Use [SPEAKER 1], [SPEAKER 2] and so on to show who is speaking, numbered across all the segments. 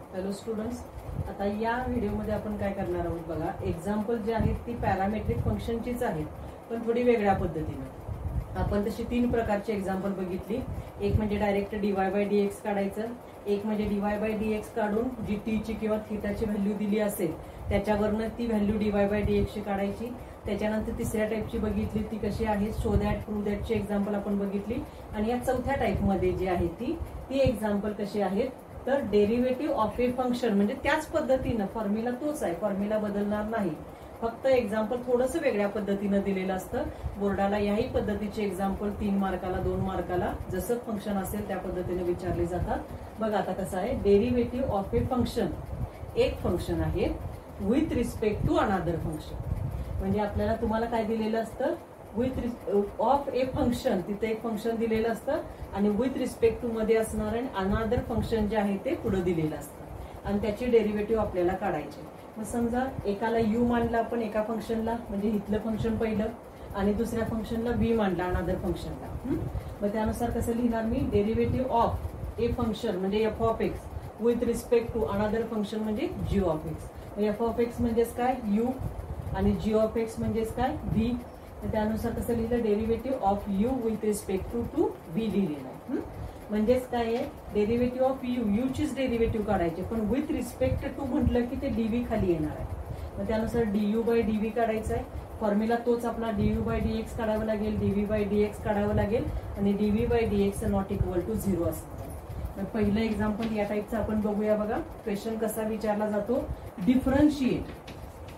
[SPEAKER 1] Hello students, आता या व्हिडिओमध्ये आपण काय करणार आहोत बघा. एक्झाम्पल जे आहेत ती पॅरामेट्रिक फंक्शनचीच आहेत, पण थोडी वेगळ्या पद्धतीने. आपण तशी 3 प्रकारची एक्झाम्पल बघितली. एक म्हणजे डायरेक्ट डीवाय बाय डीएक्स काढायचं, एक म्हणजे डीवाय बाय डीएक्स काढून जी टीची किंवा थीटाची व्हॅल्यू दिली असेल त्याच्यावरनं ती व्हॅल्यू डीवाय बाय डीएक्सची काढायची. त्याच्यानंतर तिसऱ्या टाईपची बघितली ती कशी आहे, शो दॅट प्रूव्ह दॅटची एक्झाम्पल आपण बघितली. आणि या चौथ्या टाईपमध्ये जी आहे ती एक्झाम्पल कशी आहेत तर डेरिव्हेटिव्ह ऑफ ए फंक्शन, म्हणजे त्याच पद्धतीनं फॉर्म्युला तोच आहे, फॉर्म्युला बदलणार नाही, फक्त एक्झाम्पल थोडंसं वेगळ्या पद्धतीनं दिलेलं असतं. बोर्डाला याही पद्धतीचे एक्झाम्पल 3 मार्काला 2 मार्काला जसं फंक्शन असेल त्या पद्धतीने विचारले जातात. बघा आता कसं आहे, डेरिव्हेटिव्ह ऑफ ए फंक्शन, एक फंक्शन आहे with respect to another function. म्हणजे आपल्याला तुम्हाला काय दिलेलं असतं, विथ ऑफ ए फंक्शन, तिथे एक फंक्शन दिलेलं असतं आणि विथ रिस्पेक्ट टू मध्ये असणार आणि अनादर फंक्शन जे आहे ते पुढे दिलेलं असतं आणि त्याची डेरिव्हेटिव्ह आपल्याला काढायची. मग समजा एकाला यू मानला आपण एका फंक्शनला, म्हणजे इथलं फंक्शन पहिलं, आणि दुसऱ्या फंक्शनला व्ही मानला अनादर फंक्शनला. मग त्यानुसार कसं लिहिणार मी, डेरिव्हेटिव्ह ऑफ ए फंक्शन म्हणजे F of X with respect to another function म्हणजे G of X. F of X म्हणजेच काय यू आणि जी ऑफ एक्स म्हणजेच काय व्ही. त्यानुसार कसं लिहिलं, derivative of U with respect to V लिहिलेलं आहे. म्हणजेच काय आहे, डेरिव्हेटिव्ह ऑफ यू चीच डेरिव्हेटिव्ह काढायचे, पण विथ रिस्पेक्ट टू म्हटलं की ते डीव्ही खाली येणार आहे. मग त्यानुसार डीयू बाय डीव्ही काढायचं आहे. फॉर्म्युला तोच आपला डीयू बाय डीएक्स काढावं लागेल, डीव्ही बाय डीएक्स काढावं लागेल आणि DV by DX not equal to 0 असतं. पहिलं एक्झाम्पल या टाईपचं आपण बघूया. बघा क्वेश्चन कसा विचारला जातो, डिफरन्शिएट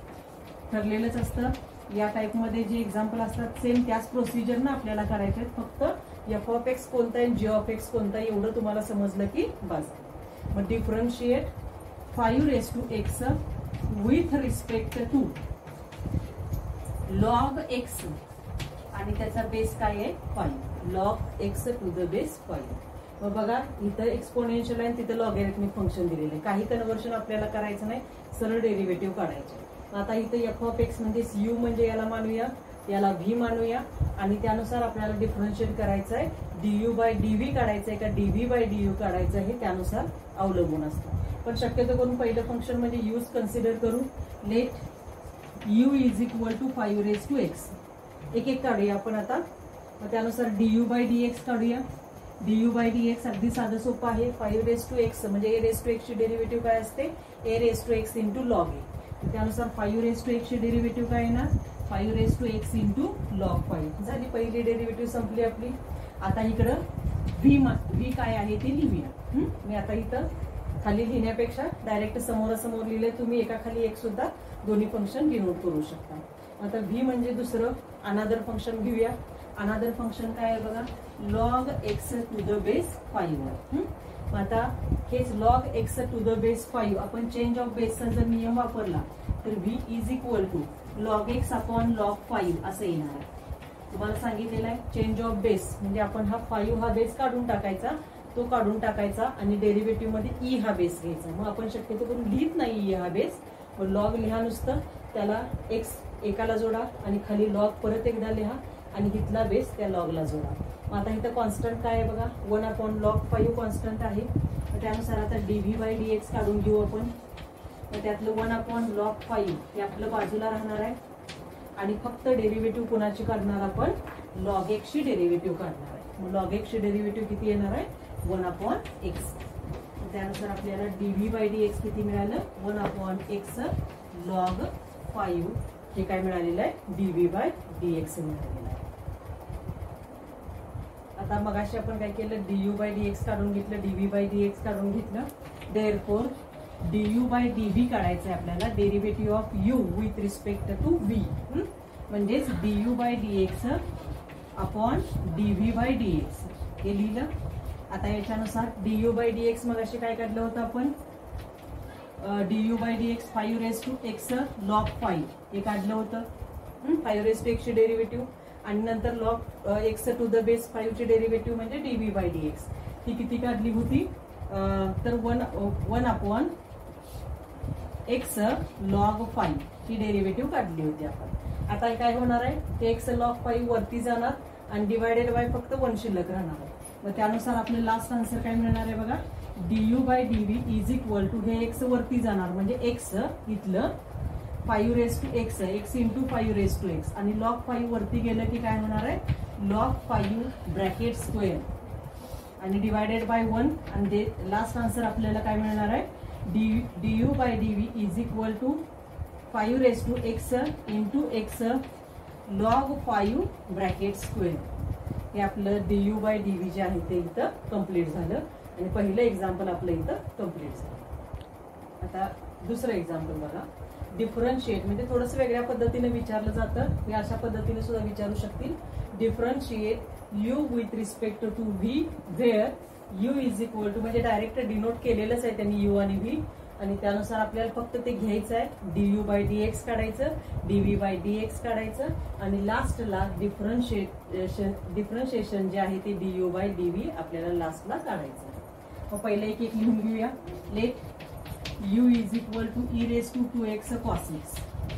[SPEAKER 1] ठरलेलंच असतं. या टाईपमध्ये जे एक्झाम्पल असतात सेम त्याच प्रोसिजरनं आपल्याला करायचे आहेत, फक्त एफ ऑफ एक्स कोणता आहे जी ऑफ एक्स कोणता आहे एवढं तुम्हाला समजलं की बस. मग differentiate 5 raise to X with respect to log X आणि त्याचा बेस काय आहे 5, log X to the base 5. मग बघा इथं एक्सपोनेन्शियल आहे, तिथं लॉगॅरिथमिक फंक्शन दिलेलं आहे. काही कन्व्हर्शन आपल्याला करायचं नाही, सरळ डेरिव्हेटिव्ह काढायचे. आता इथं एफ ऑफ एक्स म्हणजे यू म्हणजे याला मानूया, याला व्ही मानूया आणि त्यानुसार आपल्याला डिफरन्शिएट करायचं आहे. डीयू बाय डीव्ही काढायचं आहे का डीव्ही बाय डीयू काढायचं आहे त्यानुसार अवलंबून असतं. पण शक्यतो करून पहिलं फंक्शन म्हणजे यूज कन्सिडर करू. Let U is equal to 5 raise to X. एक एक काढूया आपण आता. मग त्यानुसार डीयू बाय डीएक्स काढूया. डीयू बाय डीएक्स अगदी साधं सोपं आहे. 5 रेज टू एक्स म्हणजे ए रेज टू एक्स ची डेरिव्हेटिव्ह काय असते, A raise to X into log A. त्यानुसार 5 रेज टू एक्स ची डेरिव्हेटिव्ह काय येणार, 5 raise to X into log 5 झाली. पहिली डेरिव्हेटिव्ह संपली आपली. आता इकडं व्ही काय आहे ते लिहूया. मी आता इथं खाली लिहिण्यापेक्षा डायरेक्ट समोरासमोर लिहिले, तुम्ही एका खाली एक सुद्धा दोन्ही फंक्शन डिनोट करू शकता. आता व्ही म्हणजे दुसरं अनादर फंक्शन घेऊया. अनादर फंक्शन काय आहे बघा, log X to the base 5. आता हेच log X to the base 5 आपण चेंज ऑफ बेसचा जर नियम वापरला तर V is equal to log X upon log 5 असं येणार आहे. तुम्हाला सांगितलेलं आहे चेंज ऑफ बेस म्हणजे आपण हा 5 हा बेस काढून टाकायचा, तो काढून टाकायचा आणि डेरिव्हेटिव्ह मध्ये ई हा बेस घ्यायचा. मग आपण शक्यतो करून लिहित नाही ई हा बेस, लॉग लिहा नुसतं, त्याला एक्स एकाला जोडा आणि खाली लॉग परत एकदा लिहा आणि इथला बेस त्या लॉगला जोडा. मग आता इथं कॉन्स्टंट काय आहे बघा, 1 अपॉन लॉग 5 कॉन्स्टंट आहे. त्यानुसार आता डीव्ही बाय डीएक्स काढून घेऊ आपण. त्यातलं 1 अपॉन लॉग 5 हे आपलं बाजूला राहणार आहे आणि फक्त डेरिव्हेटिव्ह कोणाची काढणार आपण, लॉग एक्स ची डेरिव्हेटिव्ह काढणार आहे. मग लॉग एक्स ची डेरिव्हेटिव्ह किती येणार आहे, 1 अपॉन एक्स. त्यानुसार आपल्याला डीव्ही बाय डीएक्स किती मिळालं, 1 अपॉन एक्स लॉग 5 हे काय मिळालेलं आहे, डीव्ही बाय डीएक्स मिळालेलं आहे. आता मगाशी आपण काय केलं, डीयू बाय डीएक्स काढून घेतलं, डीव्ही बाय डीएक्स काढून घेतलं. देअरफॉर डीयू बाय डीव्ही काढायचं आहे आपल्याला, derivative of U with respect to V. म्हणजेच DU by DX upon DV by DX हे लिहिलं. आता याच्यानुसार डीयू बाय डीएक्स मगाशी काय काढलं होतं आपण, DU by DX 5 raise to X log 5 हे काढलं होतं. 5 रेज टू एक्स ची डेरिव्हेटिव्ह आणि नंतर log X to the base 5 ची डेरिव्हेटिव्ह म्हणजे डीव्ही बाय डीएक्स. ती किती काढली होती तर 1 अपॉन एक्स लॉग 5 ही डेरिव्हेटिव्ह काढली होती आपण. आता काय होणार आहे, ते एक्स लॉग 5 वरती जाणार आणि डिवायडेड बाय फक्त 1 शिल्लक राहणार आहे. मग त्यानुसार आपलं लास्ट आन्सर काय मिळणार आहे बघा, du by dv is equal to, हे x वरती जाणार म्हणजे x इथलं 5 raise to x, x into 5 raise to x, आणि log 5 वरती गेलं की काय होणार आहे, log 5 ब्रॅकेट स्क्वेअर आणि डिवायडेड बाय 1, आणि लास्ट आन्सर आपल्याला काय मिळणार आहे, du by dv is equal to 5 raise to x into x log 5 bracket square. हे आपलं du बाय dv जे आहे ते इथं कम्प्लीट झालं आणि पहिलं एक्झाम्पल आपलं इथं कम्प्लीट झालं. आता दुसरं एक्झाम्पल बघा. डिफरन्शिएट म्हणजे थोडंसं वेगळ्या पद्धतीने विचारलं जातं, हे अशा पद्धतीने सुद्धा विचारू शकतील. Differentiate u with respect to v where u is equal to, म्हणजे डायरेक्ट डिनोट केलेलंच आहे त्यांनी u आणि v, आणि त्यानुसार आपल्याला फक्त ते घ्यायचं आहे. du बाय dx काढायचं, dv बाय dx काढायचं, आणि लास्टला डिफरन्शिएशन जे आहे ते du बाय dv आपल्याला लास्टला काढायचं. मग पहिलं एक एक लिहून घेऊया. Let u is equal to e raise to 2x cos x.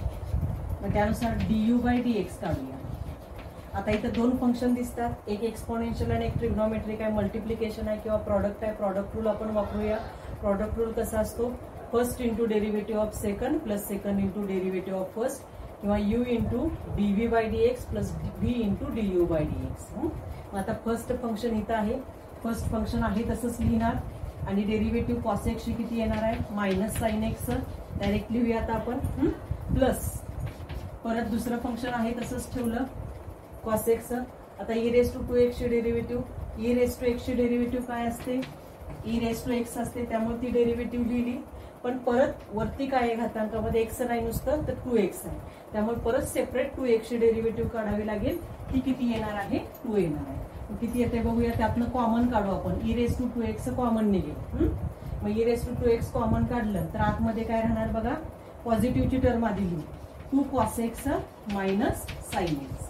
[SPEAKER 1] मग त्यानुसार du बाय dx काढूया. आता इथं दोन फंक्शन दिसतात, एक एक्सपोनेन्शियल आणि एक ट्रिग्नोमेट्रिक आहे, मल्टिप्लिकेशन आहे किंवा प्रॉडक्ट आहे. प्रॉडक्ट रूल आपण वापरूया. प्रॉडक्ट रूल कसा असतो, first into derivative of second plus second into derivative of first, किंवा u into dv by dx plus v into du by dx. मग आता फर्स्ट फंक्शन इथं आहे, फर्स्ट फंक्शन आहे तसंच लिहिणार, आणि डेरिव्हेटिव्ह कॉस एक्स ची किती येणार आहे, मायनस साइन एक्स, डायरेक्ट लिहूया आता आपण, प्लस परत दुसरं फंक्शन आहे तसंच ठेवलं कॉस एक्स. आता e रेस टू 2x ची derivative, e raise to x ची डेरिव्हेटिव्ह काय असते, e रेस टू x असते, त्यामुळे ती डेरिव्हेटिव्ह लिहिली. पण परत वरती काय आहे घातांकामध्ये, x नाही नुसतं तर 2x आहे, त्यामुळे परत सेपरेट 2x ची डेरिव्हेटिव्ह काढावी लागेल. ती किती येणार आहे, 2 येणार आहे. किती येते बघूया, त्यातनं कॉमन काढू आपण. e raise to 2x common निघेल. मग e raise to 2x common काढलं तर आतमध्ये काय राहणार बघा, पॉझिटिव्हची टर्म आधी लिहू, 2 cos x minus sine X.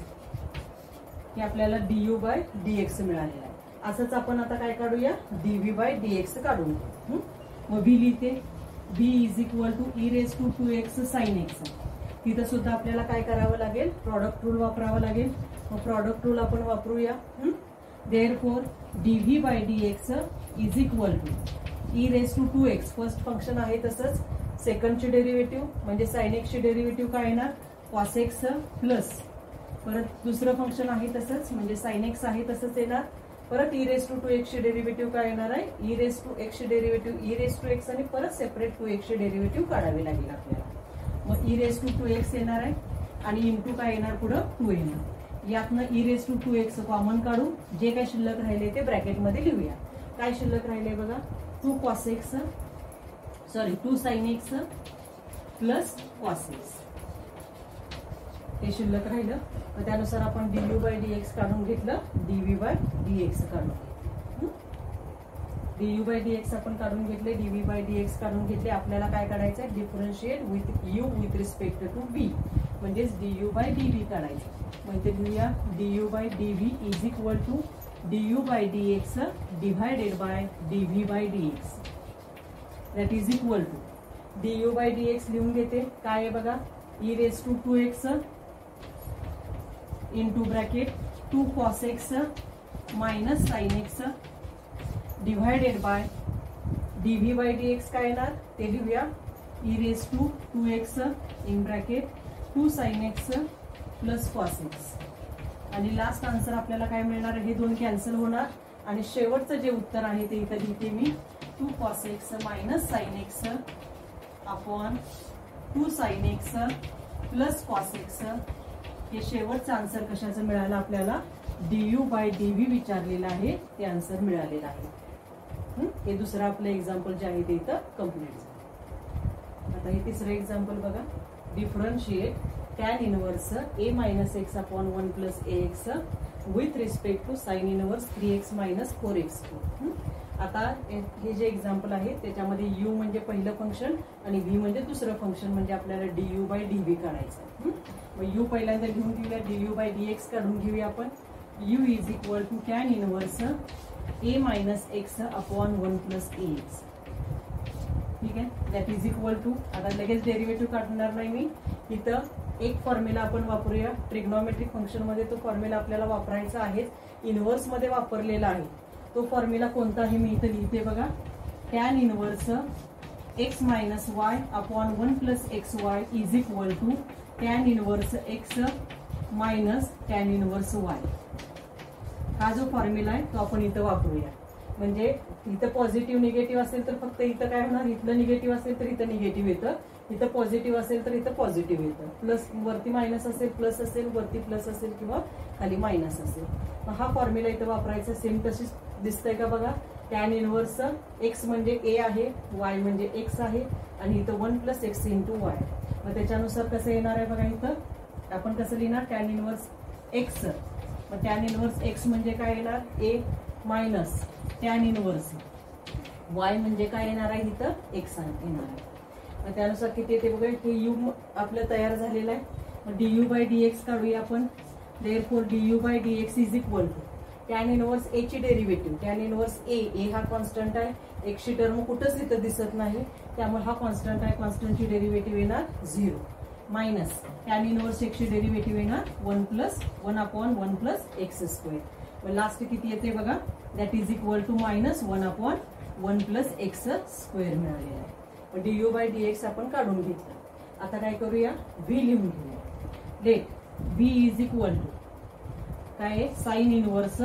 [SPEAKER 1] हे आपल्याला du बाय dx मिळालेलं आहे. असंच आपण आता काय काढूया, dv बाय dx काढून घेऊ. मग v लिहिते, v is equal to e raise to 2x sine X. तिथं सुद्धा आपल्याला काय करावं लागेल, प्रॉडक्ट रूल वापरावं लागेल. मग प्रॉडक्ट रूल आपण वापरूया. Therefore dv by dx is equal to e raise to 2x, first function आहे तसंच, सेकंडची डेरिव्हेटिव्ह म्हणजे साइन एक्सची डेरिव्हेटिव्ह काय येणार, कॉस एक्स, प्लस परत दुसरं फंक्शन आहे तसंच म्हणजे साइन एक्स आहे तसंच येणार, परत e रेस टू 2x ची डेरिव्हेटिव्ह काय येणार आहे, e रेस टू x ची derivative e raise to x, आणि परत सेपरेट 2x ची डेरिव्हेटिव्ह काढावी लागेल आपल्याला. मग e रेस टू 2x येणार आहे, आणि इंटू काय येणार पुढं 2 येणार. यातनं e raise to 2x common काढू, जे काय शिल्लक राहिले ते ब्रॅकेटमध्ये लिहूया. काय शिल्लक राहिले बघा, 2 cos x, sorry 2 sin x plus cos x, हे शिल्लक राहिलं. मग त्यानुसार आपण du बाय dx काढून घेतलं, dv बाय dx काढून घेतलं. du बाय dx आपण काढून घेतले, dv बाय dx काढून घेतले. आपल्याला काय काढायचं आहे, differentiate with u with respect to v, म्हणजेच du बाय dv काढायचं. म्हणजे लिहूया, du by dv is equal to du by dx divided by dv by dx, that is equal to du by dx लिहून घेते. काय आहे बघा, e raise to 2x into bracket 2 cos x minus sine X divided by dv by dx काय येणार ते लिहूया, e raise to 2x in bracket 2 sin x plus cos x, आणि लास्ट आन्सर आपल्याला काय मिळणार, हे दोन कॅन्सल होणार, आणि शेवटचं जे उत्तर आहे ते इथं लिहिते मी, 2 cos x minus sine X upon 2 sin x plus cos x. हे शेवटचं आन्सर कशाचं मिळालं आपल्याला, du बाय dv विचारलेलं आहे ते आन्सर मिळालेलं आहे. हे दुसरं आपलं एक्झाम्पल जे आहे ते इथं कम्प्लीट झालं. आता हे तिसरं एक्झाम्पल बघा, differentiate tan inverse a minus X upon 1 plus ax with respect to sine inverse 3x minus 4x2. आता हे जे एक्झाम्पल आहे त्याच्यामध्ये u म्हणजे पहिलं फंक्शन आणि v म्हणजे दुसरं फंक्शन, म्हणजे आपल्याला du बाय dv काढायचं. मग u पहिल्यांदा घेऊन घेऊया, du बाय dx काढून घेऊया आपण. u is equal to tan inverse a minus X upon 1 plus ax. ठीक आहे, दॅट इज इक्वल टू, आता लगेच डेरिव्हेटिव्ह काढणार नाही मी, इथं एक फॉर्म्युला आपण वापरूया. ट्रिग्नोमेट्रिक फंक्शन मध्ये तो फॉर्म्युला आपल्याला वापरायचा आहे, इनव्हर्स मध्ये वापरलेला आहे. तो फॉर्म्युला कोणता आहे मी इथं लिहिते बघा, tan inverse X minus Y upon 1 plus X Y is equal to tan inverse X minus tan inverse Y. हा जो फॉर्म्युला आहे तो आपण इथं वापरूया. म्हणजे इथं पॉझिटिव्ह निगेटिव्ह असेल तर फक्त इथं काय होणार, इथलं निगेटिव्ह असेल तर इथं निगेटिव्ह येतं, इथं पॉझिटिव्ह असेल तर इथं पॉझिटिव्ह येतं. प्लस वरती मायनस असेल प्लस असेल, वरती प्लस असेल किंवा खाली मायनस असेल. मग हा फॉर्म्युला इथं वापरायचा. सेम तशीच दिसतंय का बघा. टॅन इनवर्स एक्स म्हणजे ए आहे, वाय म्हणजे एक्स आहे आणि इथं 1 प्लस एक्स इंटू वाय. मग त्याच्यानुसार कसं येणार आहे बघा. इथं आपण कसं लिहिणार, टॅन इनवर्स एक्स. मग टॅन इनवर्स एक्स म्हणजे काय येणार, A minus tan inverse Y म्हणजे काय येणार आहे, इथं एक्स येणार आहे. मग त्यानुसार किती येते बघा. हे यू आपलं तयार झालेलं आहे. मग डीयू बाय डीएक्स काढूया आपण. Therefore DU by DX is equal to tan inverse A ची डेरिव्हेटिव्ह. टॅन इनवर्स ए हा कॉन्स्टंट आहे, एक्सची टर्म कुठंच इथं दिसत नाही त्यामुळे हा कॉन्स्टंट आहे. कॉन्स्टंटची डेरिव्हेटिव्ह येणार 0 मायनस टॅन इनवर्स एक्सची डेरिव्हेटिव्ह येणार 1 plus 1 upon 1 plus x square. मग लास्ट किती येते बघा, that is equal to minus 1 upon 1 plus x square मिळालेला आहे. मग डीयू बाय डीएक्स आपण काढून घेतलं. आता काय करूया, व्ही लिहून घेऊया. Let v is equal to काय, sine inverse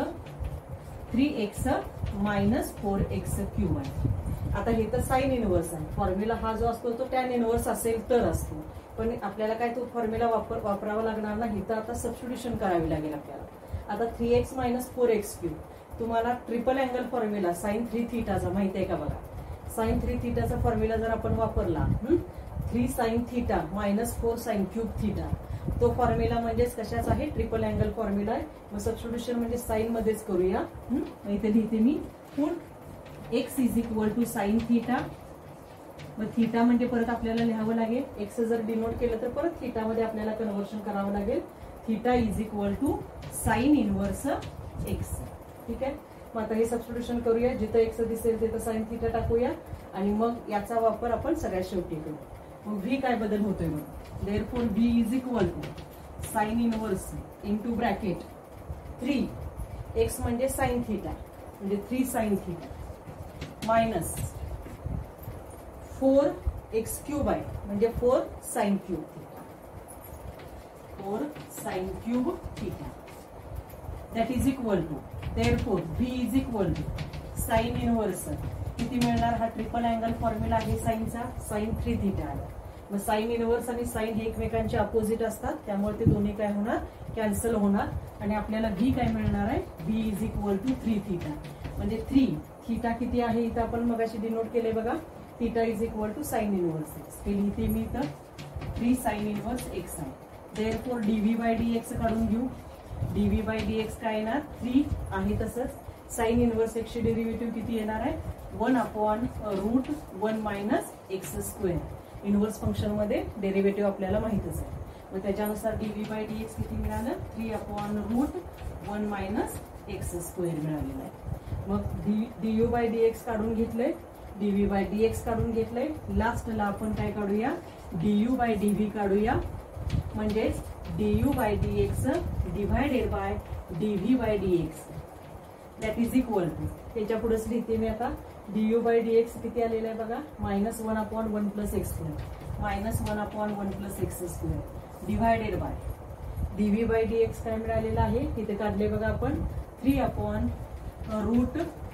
[SPEAKER 1] 3x minus 4x cube आहे. आता हे तर साइन इनवर्स आहे. फॉर्म्युला हा जो असतो तो टॅन इनवर्स असेल तर असतो, पण आपल्याला काय तो फॉर्म्युला वापरावा लागणार नाही. तर आता सबस्टिट्यूशन करावी लागेल आपल्याला. आता 3x मायनस 4x क्यूब. तुम्हाला ट्रिपल अँगल फॉर्म्युला साइन 3 थीटाचा माहिती आहे का बघा. साइन 3 थीटाचा फॉर्म्युला जर आपण वापरला, 3 sine theta minus 4 sine cube theta, तो फॉर्म्युला म्हणजेच कशाचा आहे, ट्रिपल अँगल फॉर्म्युला आहे. मग सबस्टिट्यूशन म्हणजे साइन मध्येच करूया. इथे लिहिते मी put x is equal to sine theta. मग थीटा म्हणजे परत आपल्याला लिहावं लागेल. एक्स जर डिनोट केलं तर परत थीटा मध्ये आपल्याला कन्व्हर्शन करावं लागेल. Theta is equal to sine inverse x. ठीक आहे. मग आता हे सबस्टिट्यूशन करूया. जिथं एक्स दिसेल तिथं साइन थीटा टाकूया आणि मग याचा वापर आपण सगळ्यात शेवटी करू. मग व्ही काय बदल होतोय मग. Therefore V is equal to sin inverse into bracket 3 x म्हणजे sin theta म्हणजे 3 sin theta minus 4 x cube आहे म्हणजे 4 sin cube theta. 4 sin cube theta that is equal to, therefore V is equal to sin inverse किती मिळणार. हा triple angle formula आहे साइनचा, sin 3 theta आहे. मग साइन इनवर्स आणि साइन हे एकमेकांचे अपोजिट असतात त्यामुळे ते दोन्ही काय होणार, कॅन्सल होणार आणि आपल्याला व्ही काय मिळणार आहे, v is equal to 3 theta. म्हणजे 3 थीटा किती आहे इथं आपण मगाशी डिनोट केले बघा. Theta is equal to sine inverse x. ते लिहिते मी इथं 3 साइन इनवर्स एक्स आहे. देअरफॉर डीव्ही बाय डीएक्स काढून घेऊ. डीव्ही बाय डीएक्स काय येणार, 3 आहे तसंच साइन इनवर्स एक्सची डेरिव्हेटिव्ह किती येणार आहे, 1 upon root 1 minus x square. Inverse function मध्ये डेरिव्हेटिव्ह आपल्याला माहितच आहे. मग त्याच्यानुसार डीव्ही बाय डीएक्स किती मिळालं, 3 upon root 1 minus x square मिळालेला आहे. मग डीयू बाय डीएक्स काढून घेतलंय, डीव्ही बाय डीएक्स काढून घेतलंय. लास्टला आपण काय काढूया, डीयू बाय डीव्ही काढूया. म्हणजेच DU by dx divided by dv by dx that is equal to, त्याच्या पुढेच लिहिते मी आता. डीयू बाय डीएक्स किती आलेलं आहे बघा, minus 1 upon 1 plus x square, minus 1 upon 1 plus x square divided by dv by dx काय मिळालेलं आहे इथे काढले बघा आपण, 3 upon root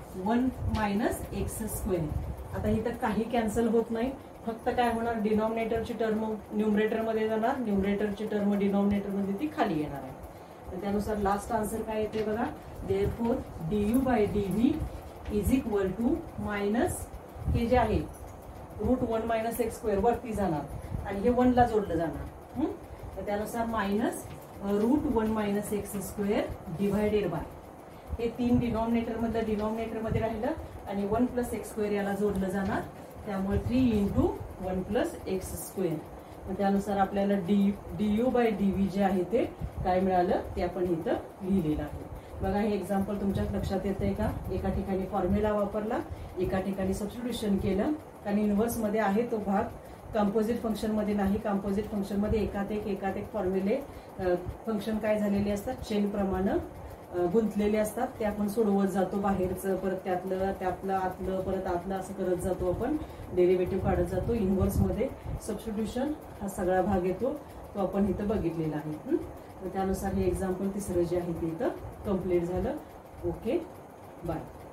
[SPEAKER 1] 1 minus x square. आता इथं काही कॅन्सल होत नाही, फक्त काय होणार, डिनॉमिनेटरची टर्म न्यूमरेटर मध्ये जाणार, न्यूमरेटरची टर्म डिनॉमिनेटर मध्ये ती खाली येणार आहे. तर त्यानुसार लास्ट आन्सर काय येते बघा, therefore DU by dv is equal to minus हे जे आहे रूट 1 मायनस एक्स स्क्वेअर वरती जाणार आणि हे 1 ला जोडलं जाणार. तर त्यानुसार minus root 1 minus x square divided by हे 3 डिनॉमिनेटर मधलं डिनॉमिनेटर मध्ये राहिलं आणि 1 प्लस एक्स स्क्वेअर याला जोडलं जाणार, त्यामुळे 3 इंटू 1 प्लस एक्स स्क्वेअर. मग त्यानुसार आपल्याला डीयू बाय डीव्ही जे आहे ते काय मिळालं ते आपण इथं लिहिलेलं आहे. बघा हे एक्झाम्पल तुमच्या लक्षात येतंय का, एका ठिकाणी फॉर्म्युला वापरला, एका ठिकाणी सबस्टिट्यूशन केलं. कारण इनव्हर्स मध्ये आहे तो भाग, कंपोजिट फंक्शन मध्ये नाही. कंपोजिट फंक्शन मध्ये एकात एक फॉर्म्युले फंक्शन काय झालेले असतात, चेन प्रमाणे गुंतलेले असतात ते आपण सोडवत जातो, बाहेरचं परत त्यातलं आतलं परत आतलं असं करत जातो, आपण डेरिव्हेटिव्ह काढत जातो. इनव्हर्स मध्ये सबस्टिट्यूशन हा सगळा भाग येतो, तो आपण इथं बघितलेला आहे. तर त्यानुसार हे एक्झाम्पल तिसरं जे आहे ते इथं कम्प्लीट झालं. Okay, bye.